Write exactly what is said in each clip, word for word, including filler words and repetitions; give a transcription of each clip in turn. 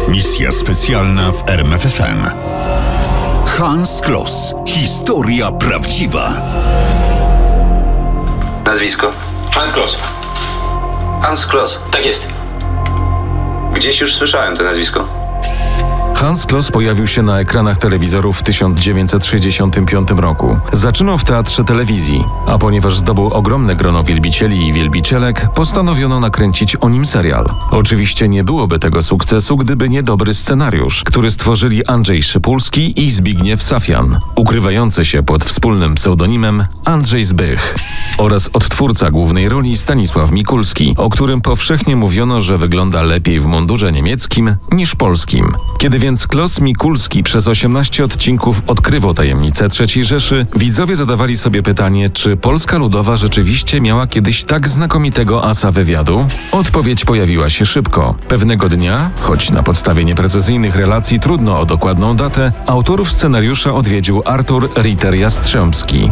Misja specjalna w R M F F M. Hans Kloss. Historia prawdziwa. Nazwisko? Hans Kloss. Hans Kloss. Tak jest. Gdzieś już słyszałem to nazwisko. Hans Kloss pojawił się na ekranach telewizorów w tysiąc dziewięćset sześćdziesiątym piątym roku. Zaczynał w teatrze telewizji, a ponieważ zdobył ogromne grono wielbicieli i wielbicielek, postanowiono nakręcić o nim serial. Oczywiście nie byłoby tego sukcesu, gdyby nie dobry scenariusz, który stworzyli Andrzej Szypulski i Zbigniew Safian, ukrywający się pod wspólnym pseudonimem Andrzej Zbych, oraz odtwórca głównej roli Stanisław Mikulski, o którym powszechnie mówiono, że wygląda lepiej w mundurze niemieckim niż polskim. Kiedy więc Kloss Mikulski przez osiemnaście odcinków odkrywał tajemnicę trzeciej Rzeszy, widzowie zadawali sobie pytanie, czy Polska Ludowa rzeczywiście miała kiedyś tak znakomitego asa wywiadu? Odpowiedź pojawiła się szybko. Pewnego dnia, choć na podstawie nieprecyzyjnych relacji trudno o dokładną datę, autorów scenariusza odwiedził Artur Ritter-Jastrzębski.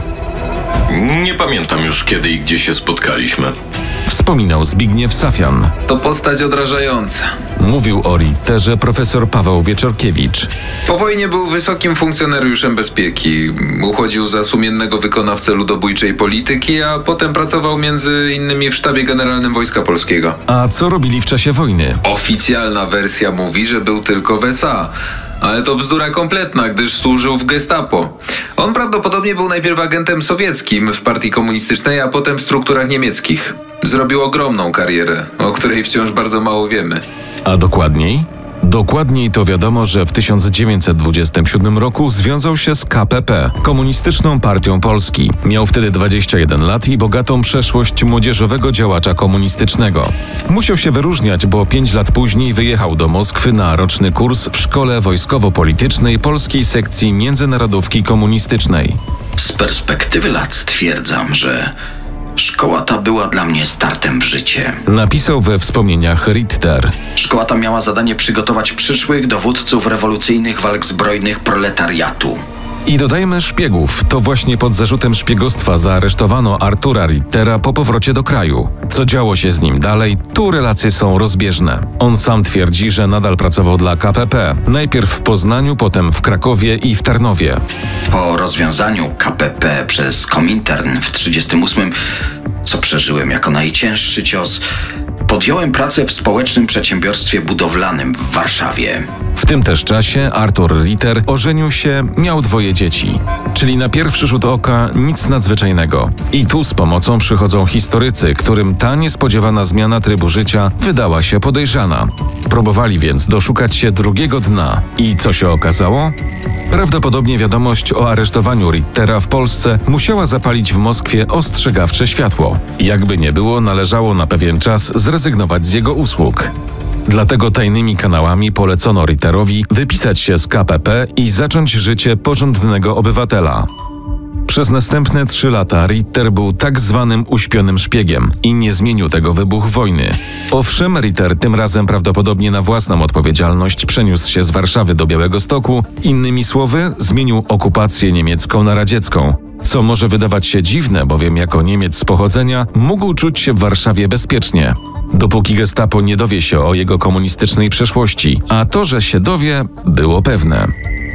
Nie pamiętam już, kiedy i gdzie się spotkaliśmy. Wspominał Zbigniew Safian. To postać odrażająca. Mówił o Ritterze profesor Paweł Wieczorkiewicz. Po wojnie był wysokim funkcjonariuszem bezpieki. Uchodził za sumiennego wykonawcę ludobójczej polityki, a potem pracował między innymi w Sztabie Generalnym Wojska Polskiego. A co robili w czasie wojny? Oficjalna wersja mówi, że był tylko w S A. Ale to bzdura kompletna, gdyż służył w Gestapo. On prawdopodobnie był najpierw agentem sowieckim w partii komunistycznej, a potem w strukturach niemieckich. Zrobił ogromną karierę, o której wciąż bardzo mało wiemy. A dokładniej? Dokładniej to wiadomo, że w tysiąc dziewięćset dwudziestym siódmym roku związał się z K P P, Komunistyczną Partią Polski. Miał wtedy dwadzieścia jeden lat i bogatą przeszłość młodzieżowego działacza komunistycznego. Musiał się wyróżniać, bo pięć lat później wyjechał do Moskwy na roczny kurs w Szkole Wojskowo-Politycznej Polskiej Sekcji Międzynarodówki Komunistycznej. Z perspektywy lat stwierdzam, że szkoła ta była dla mnie startem w życie. Napisał we wspomnieniach Ritter. Szkoła ta miała zadanie przygotować przyszłych dowódców rewolucyjnych walk zbrojnych proletariatu. I dodajmy szpiegów. To właśnie pod zarzutem szpiegostwa zaaresztowano Artura Rittera po powrocie do kraju. Co działo się z nim dalej, tu relacje są rozbieżne. On sam twierdzi, że nadal pracował dla K P P. Najpierw w Poznaniu, potem w Krakowie i w Tarnowie. Po rozwiązaniu K P P przez Komintern w tysiąc dziewięćset trzydziestym ósmym, co przeżyłem jako najcięższy cios, podjąłem pracę w społecznym przedsiębiorstwie budowlanym w Warszawie. W tym też czasie Artur Ritter ożenił się, miał dwoje dzieci. Czyli na pierwszy rzut oka nic nadzwyczajnego. I tu z pomocą przychodzą historycy, którym ta niespodziewana zmiana trybu życia wydała się podejrzana. Próbowali więc doszukać się drugiego dna. I co się okazało? Prawdopodobnie wiadomość o aresztowaniu Rittera w Polsce musiała zapalić w Moskwie ostrzegawcze światło. Jakby nie było, należało na pewien czas zrezygnować z jego usług. Dlatego tajnymi kanałami polecono Ritterowi wypisać się z K P P i zacząć życie porządnego obywatela. Przez następne trzy lata Ritter był tak zwanym uśpionym szpiegiem i nie zmienił tego wybuch wojny. Owszem, Ritter tym razem prawdopodobnie na własną odpowiedzialność przeniósł się z Warszawy do Białegostoku, innymi słowy zmienił okupację niemiecką na radziecką. Co może wydawać się dziwne, bowiem jako Niemiec z pochodzenia mógł czuć się w Warszawie bezpiecznie. Dopóki Gestapo nie dowie się o jego komunistycznej przeszłości, a to, że się dowie, było pewne.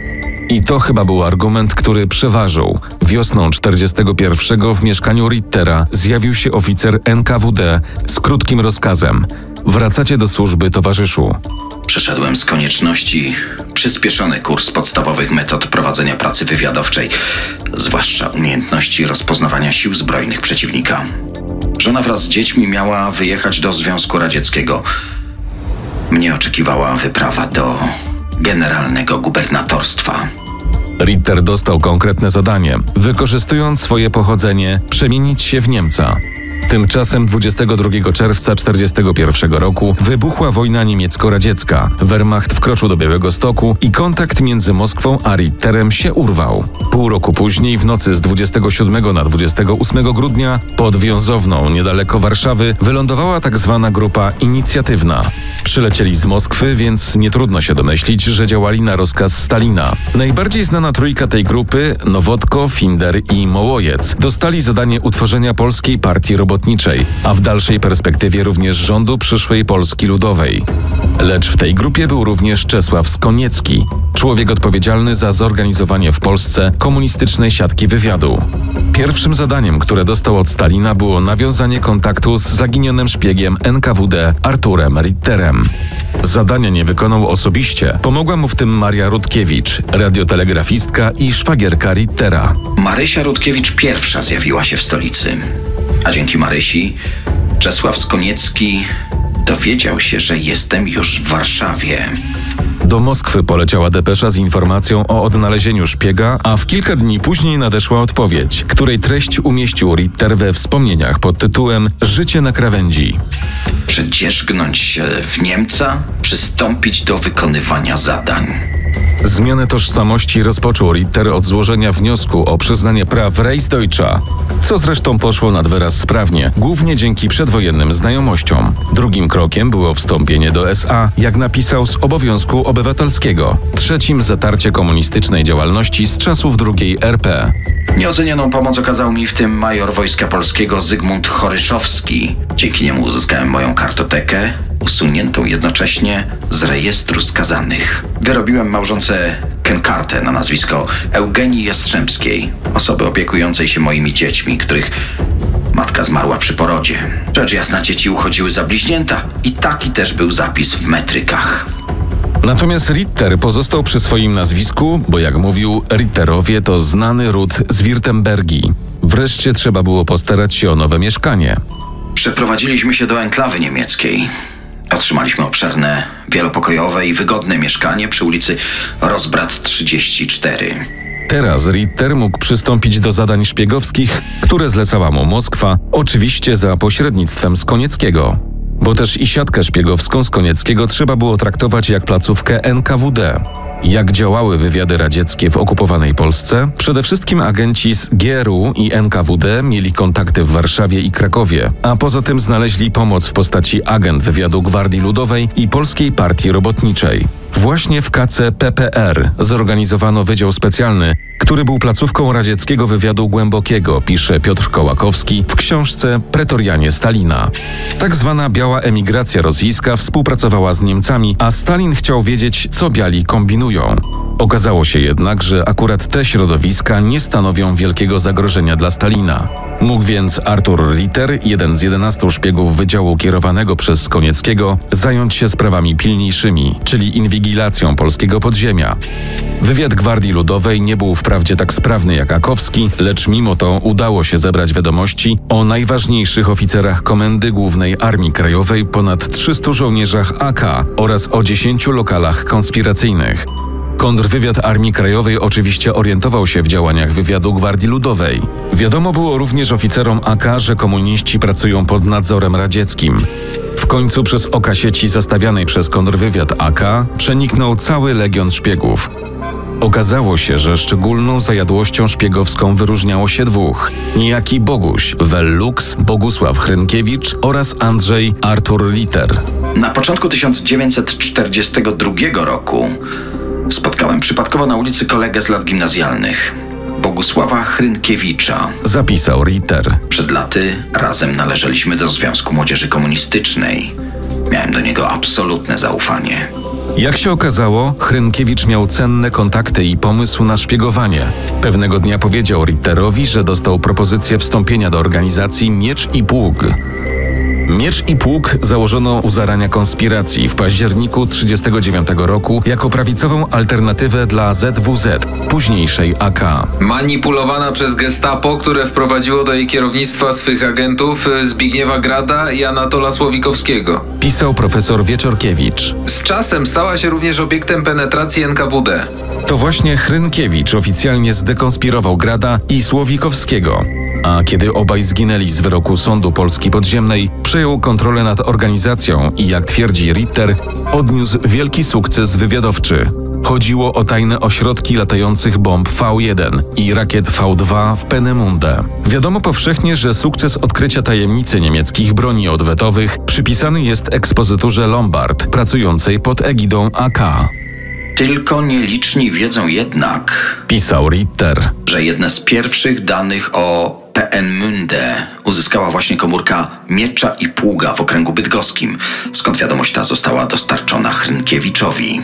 I to chyba był argument, który przeważył. Wiosną czterdziestego pierwszego w mieszkaniu Rittera zjawił się oficer N K W D z krótkim rozkazem: wracacie do służby, towarzyszu. Przeszedłem z konieczności przyspieszony kurs podstawowych metod prowadzenia pracy wywiadowczej, zwłaszcza umiejętności rozpoznawania sił zbrojnych przeciwnika. Żona wraz z dziećmi miała wyjechać do Związku Radzieckiego. Mnie oczekiwała wyprawa do generalnego gubernatorstwa. Ritter dostał konkretne zadanie, wykorzystując swoje pochodzenie, przemienić się w Niemca. Tymczasem dwudziestego drugiego czerwca tysiąc dziewięćset czterdziestego pierwszego roku wybuchła wojna niemiecko-radziecka. Wehrmacht wkroczył do Białegostoku i kontakt między Moskwą a Ritterem się urwał. Pół roku później, w nocy z dwudziestego siódmego na dwudziestego ósmego grudnia, pod Wiązowną, niedaleko Warszawy, wylądowała tak zwana grupa inicjatywna. Przylecieli z Moskwy, więc nie trudno się domyślić, że działali na rozkaz Stalina. Najbardziej znana trójka tej grupy, Nowotko, Finder i Mołojec, dostali zadanie utworzenia Polskiej Partii Robotniczej, a w dalszej perspektywie również rządu przyszłej Polski Ludowej. Lecz w tej grupie był również Czesław Skoniecki, człowiek odpowiedzialny za zorganizowanie w Polsce komunistycznej siatki wywiadu. Pierwszym zadaniem, które dostał od Stalina, było nawiązanie kontaktu z zaginionym szpiegiem N K W D Arturem Ritterem. Zadania nie wykonał osobiście. Pomogła mu w tym Maria Rutkiewicz, radiotelegrafistka i szwagierka Rittera. Marysia Rutkiewicz pierwsza zjawiła się w stolicy. A dzięki Marysi Czesław Skoniecki dowiedział się, że jestem już w Warszawie. Do Moskwy poleciała depesza z informacją o odnalezieniu szpiega, a w kilka dni później nadeszła odpowiedź, której treść umieścił Ritter we wspomnieniach pod tytułem Życie na krawędzi. Przedzierzgnąć się w Niemca, przystąpić do wykonywania zadań. Zmianę tożsamości rozpoczął Ritter od złożenia wniosku o przyznanie praw Reichsdeutscha, co zresztą poszło nad wyraz sprawnie, głównie dzięki przedwojennym znajomościom. Drugim krokiem było wstąpienie do S A, jak napisał, z obowiązku obywatelskiego. Trzecim zatarcie komunistycznej działalności z czasów drugiej R P. Nieocenioną pomoc okazał mi w tym major Wojska Polskiego Zygmunt Choryszowski. Dzięki niemu uzyskałem moją kartotekę, usuniętą jednocześnie z rejestru skazanych. Wyrobiłem małżonce Kenkartę na nazwisko Eugenii Jastrzębskiej, osoby opiekującej się moimi dziećmi, których matka zmarła przy porodzie. Rzecz jasna, dzieci uchodziły za bliźnięta i taki też był zapis w metrykach. Natomiast Ritter pozostał przy swoim nazwisku, bo jak mówił, Ritterowie to znany ród z Wirtembergi. Wreszcie trzeba było postarać się o nowe mieszkanie. Przeprowadziliśmy się do enklawy niemieckiej. Otrzymaliśmy obszerne, wielopokojowe i wygodne mieszkanie przy ulicy Rozbrat trzydzieści cztery. Teraz Ritter mógł przystąpić do zadań szpiegowskich, które zlecała mu Moskwa, oczywiście za pośrednictwem Skonieckiego. Bo też i siatkę szpiegowską Skonieckiego trzeba było traktować jak placówkę N K W D. Jak działały wywiady radzieckie w okupowanej Polsce? Przede wszystkim agenci z G R U i N K W D mieli kontakty w Warszawie i Krakowie, a poza tym znaleźli pomoc w postaci agent wywiadu Gwardii Ludowej i Polskiej Partii Robotniczej. Właśnie w K C P P R zorganizowano wydział specjalny, który był placówką radzieckiego wywiadu głębokiego, pisze Piotr Kołakowski w książce Pretorianie Stalina. Tak zwana biała emigracja rosyjska współpracowała z Niemcami, a Stalin chciał wiedzieć, co biali kombinują. Okazało się jednak, że akurat te środowiska nie stanowią wielkiego zagrożenia dla Stalina. Mógł więc Artur Ritter, jeden z jedenastu szpiegów wydziału kierowanego przez Skonieckiego, zająć się sprawami pilniejszymi, czyli inwigilacją polskiego podziemia. Wywiad Gwardii Ludowej nie był wprawdzie tak sprawny jak Akowski, lecz mimo to udało się zebrać wiadomości o najważniejszych oficerach Komendy Głównej Armii Krajowej, ponad trzystu żołnierzach A K oraz o dziesięciu lokalach konspiracyjnych. Kontrwywiad Armii Krajowej oczywiście orientował się w działaniach wywiadu Gwardii Ludowej. Wiadomo było również oficerom A K, że komuniści pracują pod nadzorem radzieckim. W końcu przez oka sieci zastawianej przez kontrwywiad A K przeniknął cały legion szpiegów. Okazało się, że szczególną zajadłością szpiegowską wyróżniało się dwóch. Niejaki Boguś Wellux, Bogusław Hrynkiewicz oraz Andrzej Artur Ritter. Na początku tysiąc dziewięćset czterdziestego drugiego roku spotkałem przypadkowo na ulicy kolegę z lat gimnazjalnych, Bogusława Hrynkiewicza. Zapisał Ritter. Przed laty razem należeliśmy do Związku Młodzieży Komunistycznej. Miałem do niego absolutne zaufanie. Jak się okazało, Hrynkiewicz miał cenne kontakty i pomysł na szpiegowanie. Pewnego dnia powiedział Ritterowi, że dostał propozycję wstąpienia do organizacji Miecz i Pług. Miecz i Pług założono u zarania konspiracji w październiku tysiąc dziewięćset trzydziestego dziewiątego roku jako prawicową alternatywę dla Z W Z, późniejszej A K. Manipulowana przez gestapo, które wprowadziło do jej kierownictwa swych agentów Zbigniewa Grada i Anatola Słowikowskiego. Pisał profesor Wieczorkiewicz. Z czasem stała się również obiektem penetracji N K W D. To właśnie Hrynkiewicz oficjalnie zdekonspirował Grada i Słowikowskiego. A kiedy obaj zginęli z wyroku Sądu Polski Podziemnej, przejął kontrolę nad organizacją i, jak twierdzi Ritter, odniósł wielki sukces wywiadowczy. Chodziło o tajne ośrodki latających bomb V jeden i rakiet V dwa w Peenemunde. Wiadomo powszechnie, że sukces odkrycia tajemnicy niemieckich broni odwetowych przypisany jest ekspozyturze Lombard, pracującej pod egidą A K. Tylko nieliczni wiedzą jednak, pisał Ritter, że jedne z pierwszych danych o P N Munde uzyskała właśnie komórka Miecza i Pługa w okręgu bydgoskim, skąd wiadomość ta została dostarczona Hrynkiewiczowi.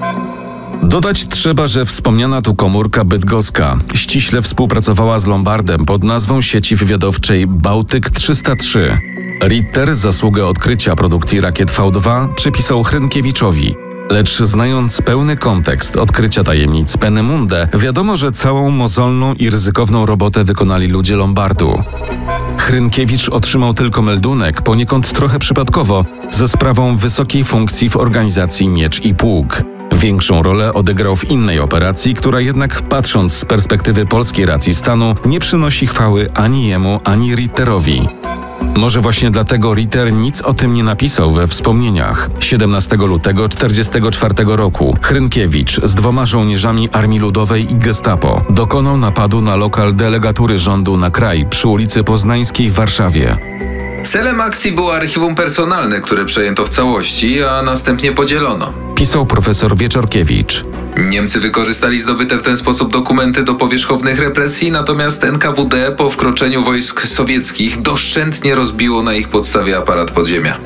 Dodać trzeba, że wspomniana tu komórka bydgoska ściśle współpracowała z Lombardem pod nazwą sieci wywiadowczej Bałtyk trzysta trzy. Ritter zasługę odkrycia produkcji rakiet V dwa przypisał Hrynkiewiczowi. Lecz znając pełny kontekst odkrycia tajemnic Peenemunde, wiadomo, że całą mozolną i ryzykowną robotę wykonali ludzie Lombardu. Hrynkiewicz otrzymał tylko meldunek, poniekąd trochę przypadkowo, ze sprawą wysokiej funkcji w organizacji Miecz i Pług. Większą rolę odegrał w innej operacji, która jednak, patrząc z perspektywy polskiej racji stanu, nie przynosi chwały ani jemu, ani Ritterowi. Może właśnie dlatego Ritter nic o tym nie napisał we wspomnieniach. siedemnastego lutego tysiąc dziewięćset czterdziestego czwartego roku Hrynkiewicz z dwoma żołnierzami Armii Ludowej i Gestapo dokonał napadu na lokal delegatury rządu na kraj przy ulicy Poznańskiej w Warszawie. Celem akcji było archiwum personalne, które przejęto w całości, a następnie podzielono. Pisał profesor Wieczorkiewicz. Niemcy wykorzystali zdobyte w ten sposób dokumenty do powierzchownych represji, natomiast N K W D po wkroczeniu wojsk sowieckich doszczętnie rozbiło na ich podstawie aparat podziemia.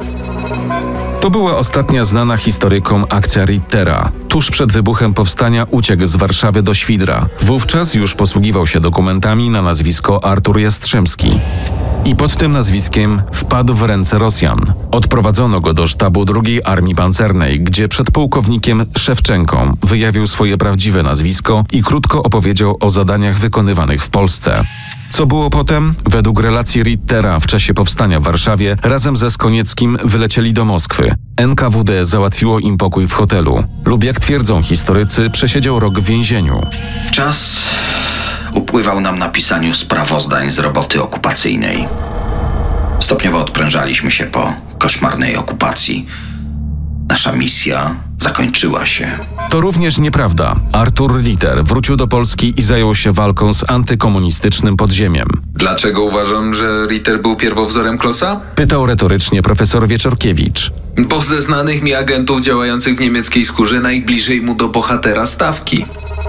To była ostatnia znana historykom akcja Rittera. Tuż przed wybuchem powstania uciekł z Warszawy do Świdra. Wówczas już posługiwał się dokumentami na nazwisko Artur Jastrzębski. I pod tym nazwiskiem wpadł w ręce Rosjan. Odprowadzono go do sztabu drugiej Armii Pancernej, gdzie przed pułkownikiem Szewczenką wyjawił swoje prawdziwe nazwisko i krótko opowiedział o zadaniach wykonywanych w Polsce. Co było potem? Według relacji Rittera w czasie powstania w Warszawie razem ze Skonieckim wylecieli do Moskwy. N K W D załatwiło im pokój w hotelu. Lub jak twierdzą historycy, przesiedział rok w więzieniu. Czas upływał nam na pisaniu sprawozdań z roboty okupacyjnej. Stopniowo odprężaliśmy się po koszmarnej okupacji. Nasza misja zakończyła się. To również nieprawda. Artur Ritter wrócił do Polski i zajął się walką z antykomunistycznym podziemiem. Dlaczego uważam, że Ritter był pierwowzorem Klossa? Pytał retorycznie profesor Wieczorkiewicz. Bo ze znanych mi agentów działających w niemieckiej skórze najbliżej mu do bohatera stawki.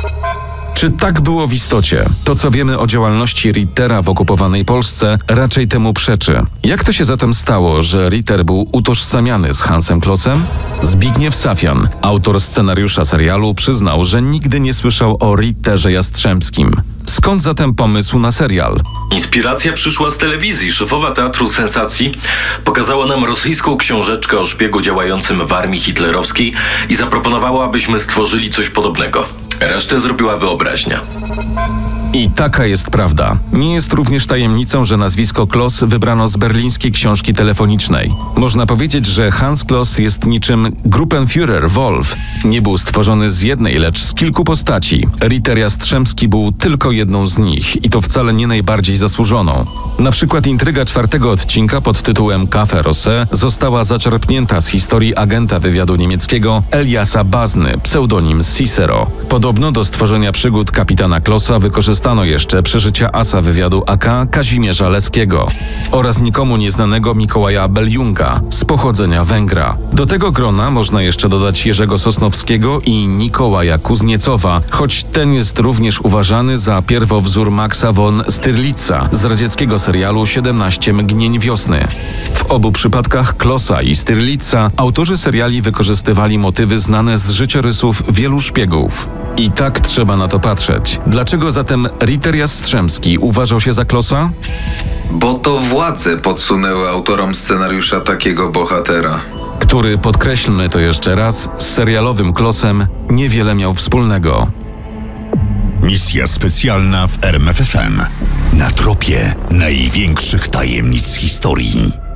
Czy tak było w istocie? To, co wiemy o działalności Rittera w okupowanej Polsce, raczej temu przeczy. Jak to się zatem stało, że Ritter był utożsamiany z Hansem Klossem? Zbigniew Safian, autor scenariusza serialu, przyznał, że nigdy nie słyszał o Ritterze Jastrzębskim. Skąd zatem pomysł na serial? Inspiracja przyszła z telewizji. Szefowa Teatru Sensacji pokazała nam rosyjską książeczkę o szpiegu działającym w armii hitlerowskiej i zaproponowała, abyśmy stworzyli coś podobnego. Resztę zrobiła wyobraźnia. I taka jest prawda. Nie jest również tajemnicą, że nazwisko Kloss wybrano z berlińskiej książki telefonicznej. Można powiedzieć, że Hans Kloss jest niczym Gruppenführer Wolf. Nie był stworzony z jednej, lecz z kilku postaci. Ritter Jastrzębski był tylko jedną z nich i to wcale nie najbardziej zasłużoną. Na przykład intryga czwartego odcinka pod tytułem Café Rosé została zaczerpnięta z historii agenta wywiadu niemieckiego Eliasa Bazny, pseudonim Cicero. Podobno do stworzenia przygód kapitana Klossa wykorzystano jeszcze przeżycia asa wywiadu A K Kazimierza Leskiego oraz nikomu nieznanego Mikołaja Beljunga z pochodzenia Węgra. Do tego grona można jeszcze dodać Jerzego Sosnowskiego i Nikołaja Kuzniecowa, choć ten jest również uważany za pierwowzór Maxa von Stirlitza z radzieckiego serialu siedemnaście mgnień wiosny. W obu przypadkach Klossa i Stirlitza autorzy seriali wykorzystywali motywy znane z życiorysów wielu szpiegów. I tak trzeba na to patrzeć. Dlaczego zatem Ritter Jastrzębski uważał się za Klossa? Bo to władze podsunęły autorom scenariusza takiego bohatera. Który, podkreślmy to jeszcze raz, z serialowym Klossem niewiele miał wspólnego. Misja specjalna w R M F F M. Na tropie największych tajemnic historii.